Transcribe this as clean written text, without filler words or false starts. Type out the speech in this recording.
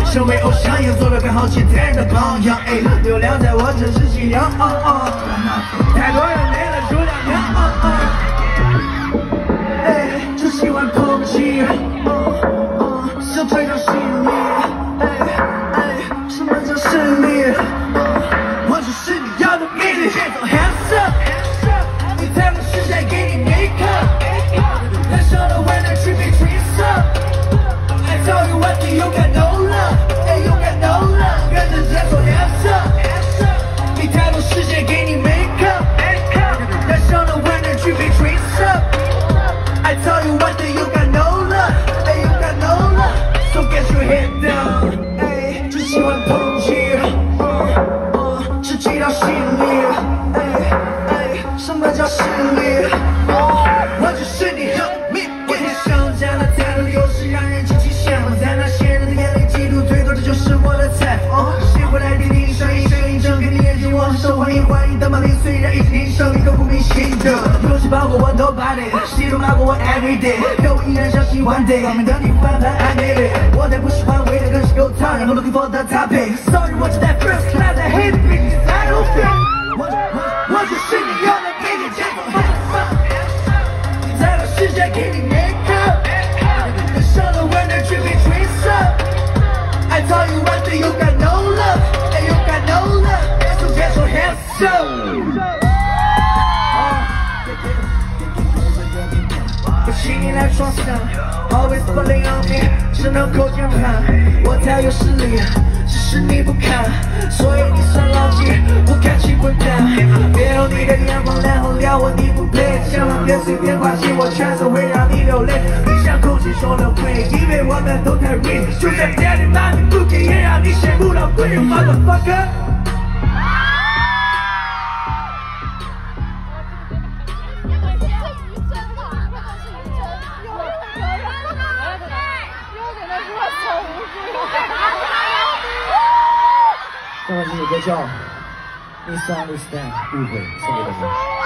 身为偶像，要做个更好期待的榜样。哎，流量在我这是脊梁，太多人没了数量哎，只喜欢抨击，想吹到心里。什么叫实力？我就是你要的魅力。别走 hands up， 你才能实现给你 make up。燃烧的温暖去被 trace up。I tell you one thing, you got no love， you got no love。跟着节奏 hands up， 你才能实现给你 make up。燃烧的温暖去被 trace up。I tell you one thing, you got no love， you got no love。So get your head down。只喜欢抨击，只击到心里。什么叫实力？我就是你的秘密。我想家的态度有时让人极其羡慕，在那些人的眼里嫉妒最多，这就是我的菜。谁会来替你上映？声音睁开你眼睛，我很受欢迎，欢迎的马名虽然一直听声音都不明显的。有谁抱过我 nobody， 谁都骂过我 everyday， 可我依然相信 one day， 光明的你翻盘 I made it。我才不喜欢为了更是够烫，然后 looking for the topic。Sorry， 我只在 first class， 在 hate bitch， I don't fit。我就是你要的魅力，节奏放放，你才能实现给你 make up。燃烧的温暖却被 trace up。I tell you one thing, you got no love， you got no love。So get your hands up。不请你来装傻 ，always falling on me， 只能够键盘，我太有实力，只是你不看，所以你算垃圾，我赶紧滚蛋。别用你的眼光然后撩我，你不配，千万别随便夸起我，全都会让你流泪。你像空气中的灰，因为我们都太 real， 就算店里把你不给，也让你羡慕到鬼 ，motherfucker。这首歌叫《Misunderstand》，误会，送给大家。